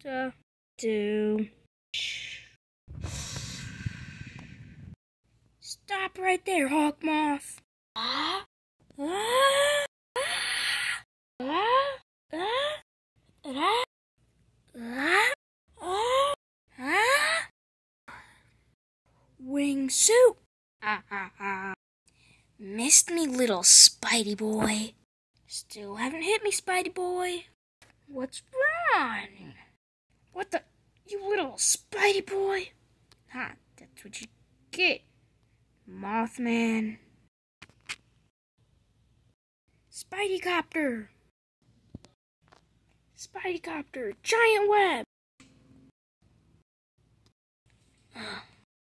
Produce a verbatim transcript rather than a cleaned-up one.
to do. Stop right there, hawk moth. Ah, ah, ah, ah, ah, ah, ah, ah. Wingsuit. Ah, ah, ah. Missed me, little Spidey boy. Still haven't hit me, Spidey boy. What's wrong? What the? You little Spidey boy? Ha, that's what you get, Mothman. Spidey copter. Spidey copter. Giant web. Ugh.